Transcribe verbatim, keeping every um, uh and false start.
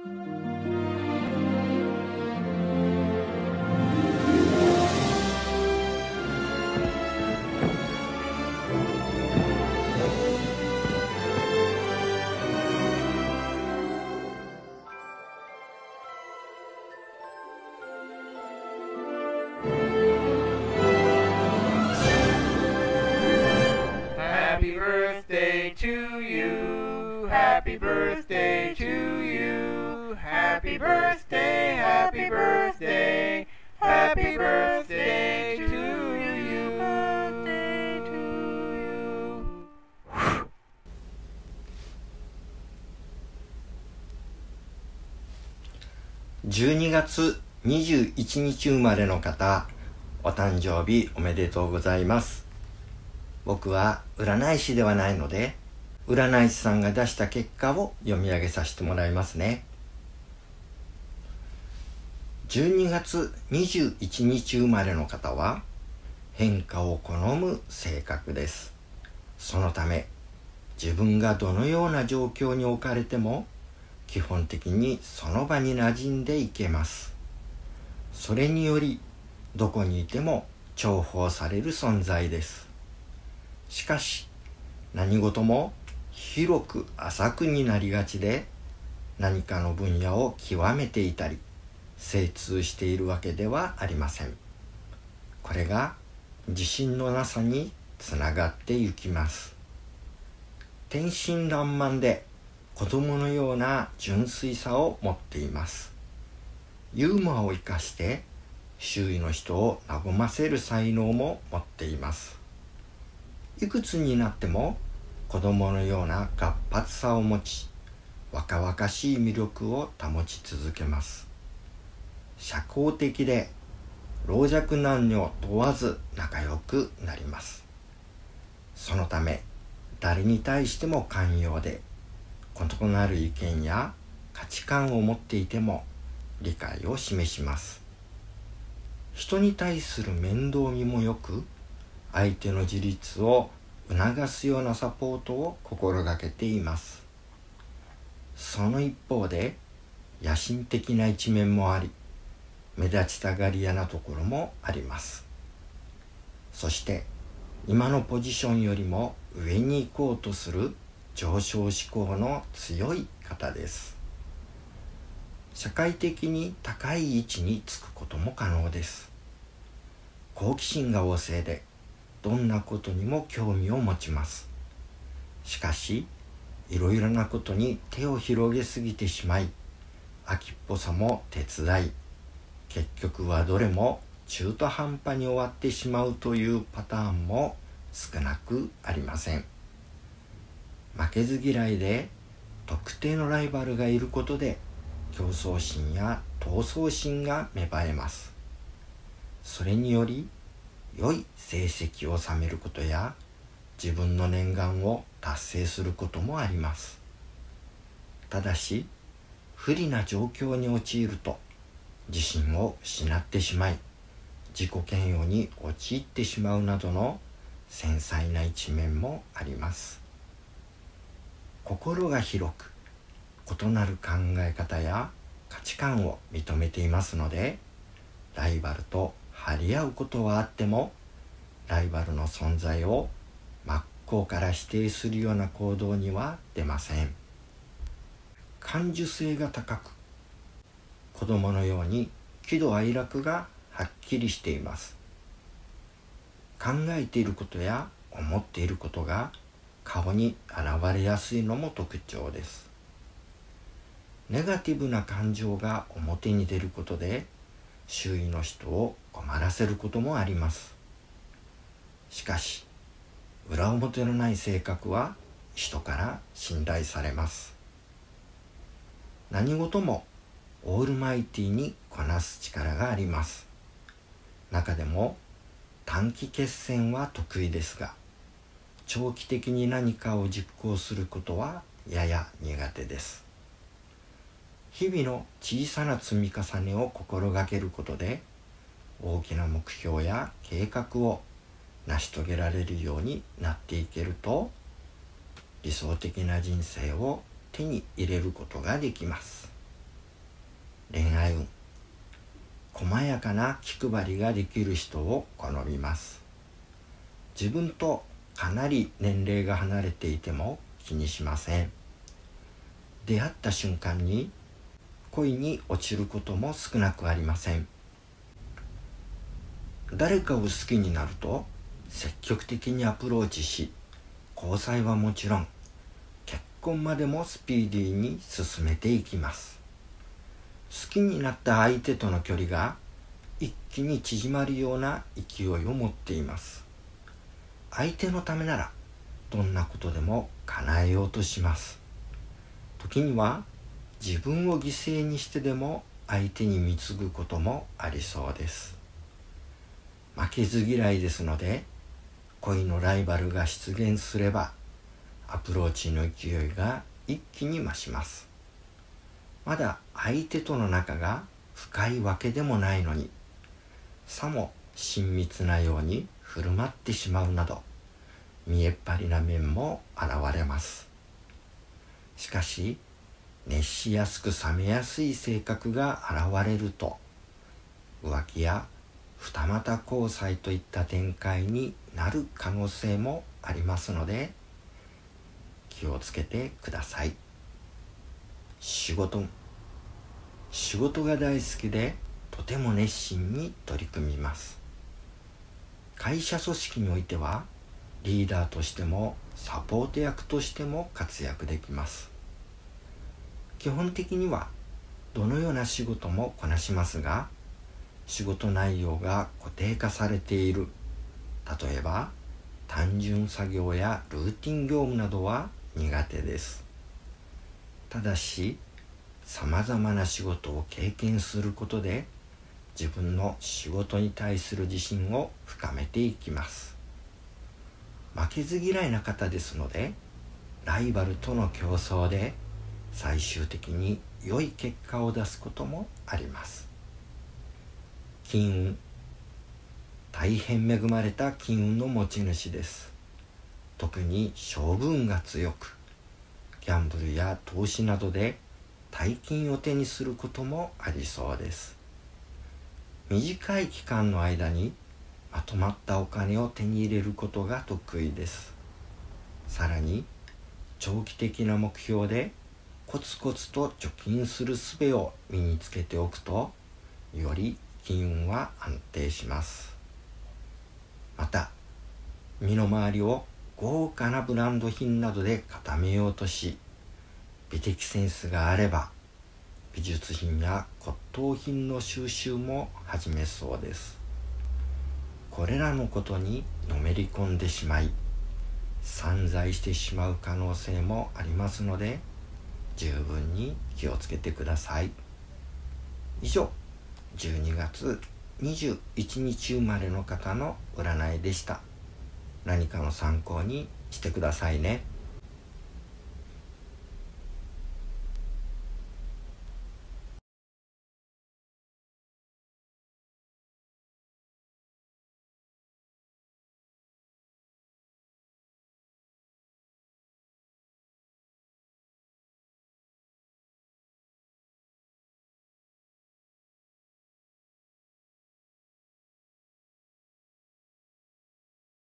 Happy birthday to you. Happy birthday to you. Happy birthday, happy birthday. Happy birthday to you. Birthday to you. じゅうにがつにじゅういちにち生まれの方、お誕生日おめでとうございます。僕は占い師ではないので、占い師さんが出した結果を読み上げさせてもらいますね。じゅうにがつにじゅういちにち生まれの方は、変化を好む性格です。そのため、自分がどのような状況に置かれても、基本的にその場に馴染んでいけます。それにより、どこにいても重宝される存在です。しかし、何事も広く浅くになりがちで、何かの分野を極めていたり、精通しているわけではありません。これが自信のなさにつながってゆきます。天真爛漫で子供のような純粋さを持っています。ユーモアを生かして周囲の人を和ませる才能も持っています。いくつになっても子供のような活発さを持ち、若々しい魅力を保ち続けます。社交的で老若男女問わず仲良くなります。そのため誰に対しても寛容で、異なる意見や価値観を持っていても理解を示します。人に対する面倒見もよく、相手の自立を促すようなサポートを心がけています。その一方で野心的な一面もあり、目立ちたがり屋なところもあります。そして今のポジションよりも上に行こうとする上昇志向の強い方です。社会的に高い位置につくことも可能です。好奇心が旺盛で、どんなことにも興味を持ちます。しかし、いろいろなことに手を広げすぎてしまい、秋っぽさも手伝い、結局はどれも中途半端に終わってしまうというパターンも少なくありません。負けず嫌いで特定のライバルがいることで、競争心や闘争心が芽生えます。それにより良い成績を収めることや自分の念願を達成することもあります。ただし、不利な状況に陥ると自信を失ってしまい、自己嫌悪に陥ってしまうなどの繊細な一面もあります。心が広く、異なる考え方や価値観を認めていますので、ライバルと張り合うことはあっても、ライバルの存在を真っ向から否定するような行動には出ません。感受性が高く、子供のように喜怒哀楽がはっきりしています。考えていることや思っていることが顔に現れやすいのも特徴です。ネガティブな感情が表に出ることで、周囲の人を困らせることもあります。しかし、裏表のない性格は人から信頼されます。何事もオールマイティにこなす力があります。中でも短期決戦は得意ですが、長期的に何かを実行することはやや苦手です。日々の小さな積み重ねを心がけることで、大きな目標や計画を成し遂げられるようになっていけると、理想的な人生を手に入れることができます。 恋愛運。細やかな気配りができる人を好みます。自分とかなり年齢が離れていても気にしません。出会った瞬間に恋に落ちることも少なくありません。誰かを好きになると積極的にアプローチし、交際はもちろん結婚までもスピーディーに進めていきます。好きになった相手との距離が一気に縮まるような勢いを持っています。相手のためならどんなことでも叶えようとします。時には自分を犠牲にしてでも相手に貢ぐこともありそうです。負けず嫌いですので、恋のライバルが出現すればアプローチの勢いが一気に増します。まだ相手との仲が深いわけでもないのに、さも親密なように振る舞ってしまうなど、見えっ張りな面も現れます。しかし、熱しやすく冷めやすい性格が現れると、浮気や二股交際といった展開になる可能性もありますので、気をつけてください。仕事。仕事が大好きで、とても熱心に取り組みます。会社組織においては、リーダーとしてもサポート役としても活躍できます。基本的にはどのような仕事もこなしますが、仕事内容が固定化されている、例えば単純作業やルーティン業務などは苦手です。ただし、さまざまな仕事を経験することで、自分の仕事に対する自信を深めていきます。負けず嫌いな方ですので、ライバルとの競争で最終的に良い結果を出すこともあります。金運。大変恵まれた金運の持ち主です。特に勝負運が強く、ギャンブルや投資などで大金を手にすることもありそうです。短い期間の間にまとまったお金を手に入れることが得意です。さらに長期的な目標でコツコツと貯金する術を身につけておくと、より金運は安定します。また、身の回りを豪華なブランド品などで固めようとし、美的センスがあれば美術品や骨董品の収集も始めそうです。これらのことにのめり込んでしまい、散財してしまう可能性もありますので、十分に気をつけてください。以上、じゅうにがつにじゅういちにち生まれの方の占いでした。何かの参考にしてくださいね。